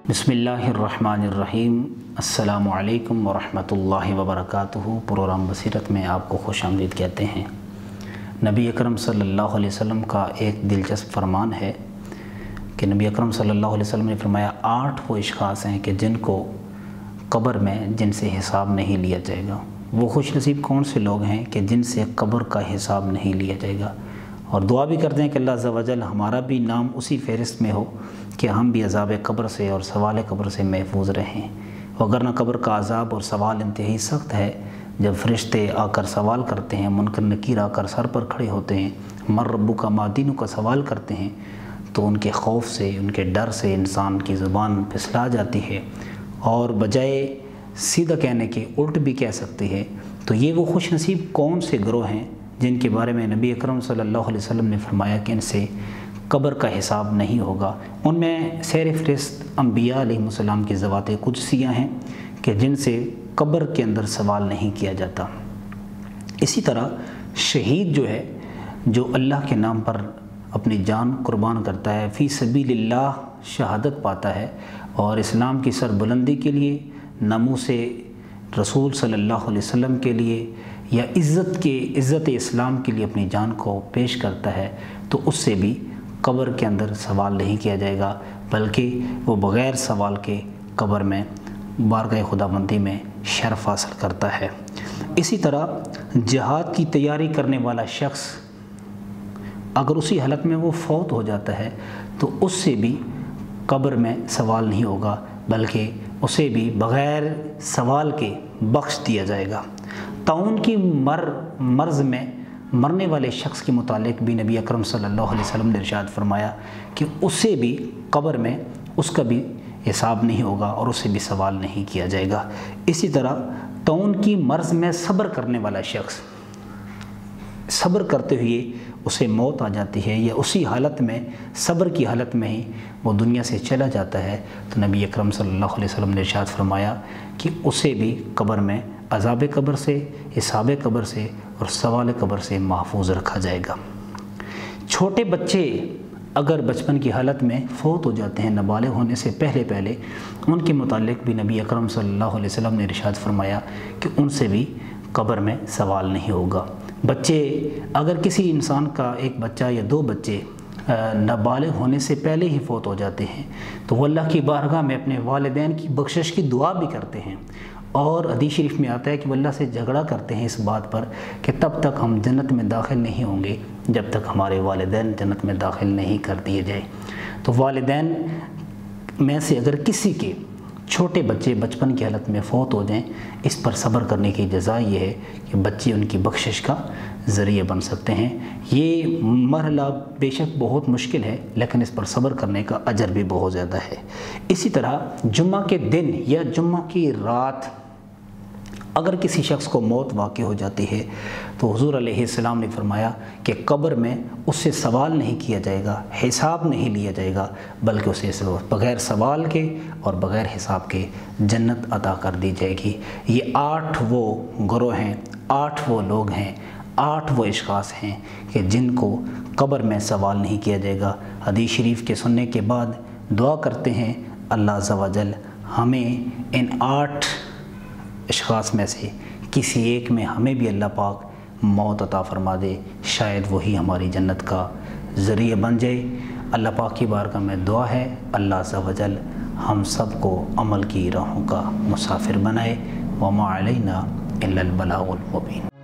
बिस्मिल्लाहिर्रहमानिर्रहीम। अस्सलामु अलैकुम वरहमतुल्लाहि वबरकातुहू। प्रोग्राम बसीरत में आपको खुशामदीद कहते हैं। नबी अकरम सल्लल्लाहु अलैहि वसल्लम का एक दिलचस्प फरमान है कि नबी अकरम सल्लल्लाहु अलैहि वसल्लम ने फरमाया 8 वो अशख़ास हैं कि जिनको कब्र में जिनसे हिसाब नहीं लिया जाएगा। वो खुश नसीब कौन से लोग हैं कि जिनसे कब्र का हिसाब नहीं लिया जाएगा। और दुआ भी करते हैं कि अल्लाह अज़्ज़ा वजल हमारा भी नाम उसी फ़हरिस्त में हो कि हम भी अज़ाब कब्र से और सवाल कब्र से महफूज रहें। वगरना कब्र का अज़ाब और सवाल इंतहाई सख्त है। जब फ़रिश्ते आकर सवाल करते हैं, मुनकर नकीर आकर सर पर खड़े होते हैं, मर रब्बु का मादीनु का सवाल करते हैं, तो उनके खौफ से, उनके डर से इंसान की ज़ुबान फिसला जाती है और बजाय सीधा कहने के उल्ट भी कह सकती है। तो ये वो खुश नसीब कौन से गिरोह हैं जिनके बारे में नबी अकरम सल्लल्लाहु अलैहि वसल्लम ने फरमाया कि इनसे कब्र का हिसाब नहीं होगा। उनमें सैर फ़हरिस्त अम्बिया अलैहिमुस्सलाम की ज़वात कुदसियाँ हैं कि जिनसे कब्र के अंदर सवाल नहीं किया जाता। इसी तरह शहीद जो है, जो अल्लाह के नाम पर अपनी जान कुर्बान करता है, फ़ी सबीलिल्लाह शहादत पाता है और इस्लाम की सरबुलंदी के लिए, नामूसे रसूल सल्लल्लाहु अलैहि वसल्लम के लिए या इज़्ज़त इस्लाम के लिए अपनी जान को पेश करता है, तो उससे भी कब्र के अंदर सवाल नहीं किया जाएगा, बल्कि वो बग़ैर सवाल के कब्र में बारगाह खुदाबंदी में शर्फ़ हासिल करता है। इसी तरह जिहाद की तैयारी करने वाला शख्स अगर उसी हालत में वो फौत हो जाता है तो उससे भी कब्र में सवाल नहीं होगा, बल्कि उसे भी बग़ैर सवाल के बख्श दिया जाएगा। ताउन की मर्ज़ में मरने वाले शख्स के मुतालिक भी नबी अकरम सल्लल्लाहु अलैहि वसल्लम ने इरशाद फरमाया कि उससे भी कब्र में उसका भी हिसाब नहीं होगा और उससे भी सवाल नहीं किया जाएगा। इसी तरह ताउन की मर्ज़ में सब्र करने वाला शख्स, सब्र करते हुए उसे मौत आ जाती है या उसी हालत में, सब्र की हालत में ही वो दुनिया से चला जाता है, तो नबी अकरम सल्लल्लाहु अलैहि वसल्लम ने इरशाद फरमाया कि उसे भी कब्र में अज़ाब कब्र से, हिसाब कब्र से और सवाल कब्र से महफूज रखा जाएगा। छोटे बच्चे अगर बचपन की हालत में फ़ौत हो जाते हैं, नाबालिग होने से पहले उनके मुतालिक भी नबी अकरम सल्लल्लाहु अलैहि वसल्लम ने इरशाद फरमाया कि उनसे भी कब्र में सवाल नहीं होगा। बच्चे अगर किसी इंसान का एक बच्चा या 2 बच्चे नाबालिग होने से पहले ही फ़ौत हो जाते हैं, तो वो अल्लाह की बारगाह में अपने वालिदैन की बख्शिश की दुआ भी करते हैं और हदीस शरीफ में आता है कि वो अल्लाह से झगड़ा करते हैं इस बात पर कि तब तक हम जन्नत में दाखिल नहीं होंगे जब तक हमारे वालिदैन जन्नत में दाखिल नहीं कर दिए जाए। तो वालिदैन में से अगर किसी के छोटे बच्चे बचपन की हालत में फ़ौत हो जाएं, इस पर सब्र करने की जज़ा ये है कि बच्चे उनकी बख्शिश का ज़रिए बन सकते हैं। ये मरहला बेशक बहुत मुश्किल है, लेकिन इस पर सब्र करने का अजर भी बहुत ज़्यादा है। इसी तरह जुम्मा के दिन या जुम्मा की रात अगर किसी शख्स को मौत वाक़ई हो जाती है, तो हुज़ूर अलैहिस्सलाम ने फरमाया कि कब्र में उससे सवाल नहीं किया जाएगा, हिसाब नहीं लिया जाएगा, बल्कि उसे बग़ैर सवाल के और बग़ैर हिसाब के जन्नत अता कर दी जाएगी। ये 8 वो गिरोह हैं, 8 वो लोग हैं, 8 वो अशख़ास हैं कि जिनको कब्र में सवाल नहीं किया जाएगा। हदीस शरीफ के सुनने के बाद दुआ करते हैं अल्लाह अज़्ज़ा वजल हमें इन 8 अशख़ास में से किसी एक में हमें भी अल्लाह पाक मौत अता फरमा दे। शायद वही हमारी जन्नत का ज़रिए बन जाए। अल्लाह पाक की बारगाह में दुआ है अल्लाह अज़्ज़ा वजल हम सब को अमल की राहों का मुसाफिर बनाए। वमा अलैना इल्लल बलागुल मुबीन।